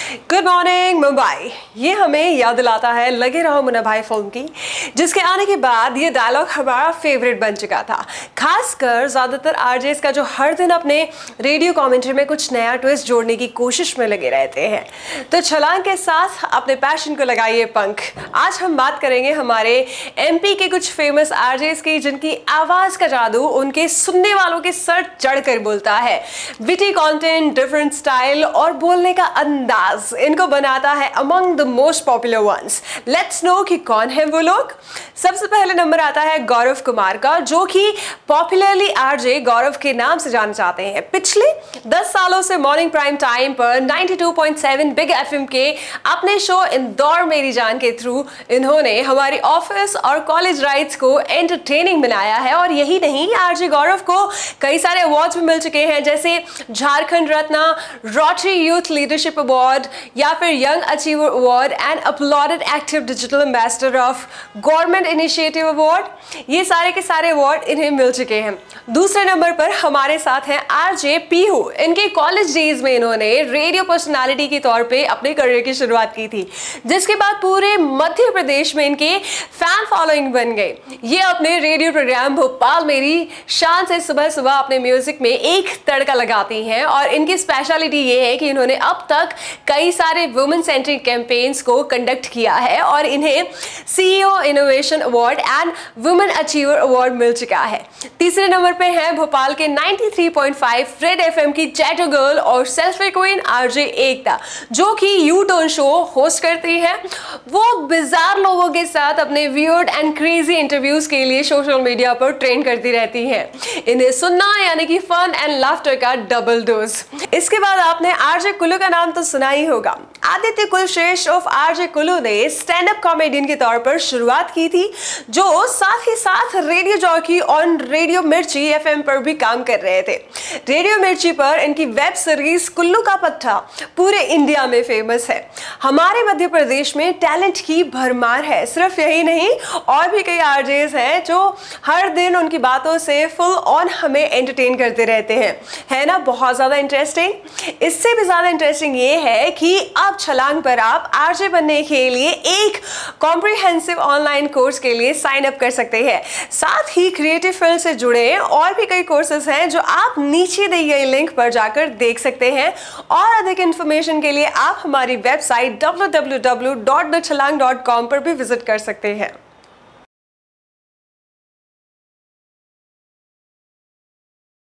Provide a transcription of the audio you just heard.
Good morning Mumbai. ये हमें याद दिलाता है लगे रहो मुन्ना भाई फिल्म की, जिसके आने के बाद ये डायलॉग हमारा फेवरेट बन चुका था। खासकर ज्यादातर आरजेस का जो हर दिन अपने रेडियो कमेंट्री में कुछ नया ट्विस्ट जोड़ने की कोशिश में लगे रहते हैं। तो छलांग के साथ अपने पैशन को लगाइए पंख। आज हम बात करेंगे हमारे एमपी के कुछ फेमस आरजेस की, जिनकी आवाज का जादू उनके सुनने वालों के सर चढ़कर बोलता है। विटी कंटेंट, डिफरेंट स्टाइल और बोलने का अंदाज इनको बनाता है among the most popular ones. Let's know कि कौन है वो लोग। सबसे पहले नंबर आता है गौरव कुमार का, जो कि पॉपुलरली आरजे गौरव के नाम से जाने जाते हैं। पिछले 10 सालों से मॉर्निंग प्राइम टाइम पर 92.7 बिग एफएम के अपने शो इंदौर मेरी जान के थ्रू इन्होंने हमारी ऑफिस और कॉलेज राइड्स को एंटरटेनिंग बनाया है। और यही नहीं, आरजे गौरव को कई सारे अवार्ड्स भी मिल चुके हैं, जैसे Jharkhand Ratna, Rotary youth leadership award या फिर young achiever award and applauded active digital ambassador of government initiative award. ये सारे के सारे अवार्ड इन्हें मिल चुके हैं। दूसरे नंबर पर हमारे साथ हैं आरजे पीहू। इनके कॉलेज डेज में इन्होंने रेडियो पर्सनालिटी के तौर पे अपने करियर की शुरुआत की थी, जिसके बाद पूरे मध्य प्रदेश में इनके फैन फॉलोइंग बन गए। ये अपने रेडियो प्रोग्राम भोपाल मेरी शान से सुबह सुबह अपने म्यूजिक में एक तड़का लगाती हैं। और इनकी स्पेशलिटी ये है कि इन्होंने अब तक कई सारे वुमेन सेंट्रिक कैंपेन्स को कंडक्ट किया है और इन्हें CEO innovation award and women achiever award मिल चुका है। तीसरे नंबर पे है भोपाल के 93.5 रेड एफएम की चैटर गर्ल और सेल्फी क्वीन आरजे एकता, जो कि यू टर्न शो होस्ट करती है। वो बिजार लोगों के साथ अपने वियर्ड एंड क्रेजी इंटरव्यूज के लिए सोशल मीडिया पर ट्रेंड करती रहती हैं। इन्हें सुनना यानी कि फन एंड लाफ्टर का डबल डोज। इसके बाद आपने आरजे कुल्लू का नाम तो सुना ही होगा। आदित्य कुलश्रेष्ठ ऑफ आरजे कुल्लू ने स्टैंड अप कॉमेडियन के तौर पर शुरुआत की थी, जो साथ ही साथ radio jockey on radio Mirchi FM पर भी काम कर रहे थे। रेडियो मिर्ची पर इनकी वेब सीरीज कुल्लू का पट्टा पूरे इंडिया में फेमस है। हमारे मध्य प्रदेश में टैलेंट की भरमार है। सिर्फ यही नहीं, और भी कई आरजेस हैं जो हर दिन उनकी बातों से फुल ऑन हमें एंटरटेन करते रहते हैं। है ना बहुत ज्यादा इंटरेस्टिंग। इससे भी ज्यादा इंटरेस्टिंग ये है कि अब छलांग पर आप आरजे बनने के लिए एक कॉम्प्रिहेंसिव ऑनलाइन कोर्स के लिए साइन अप कर सकते हैं। साथ ही क्रिएटिव फील्ड से जुड़े और भी कई कोर्सेज हैं जो आप नीचे दी गई लिंक पर जाकर देख सकते हैं। और अधिक इंफॉर्मेशन के लिए आप हमारी वेबसाइट www.thechalang.com पर भी विजिट कर सकते हैं।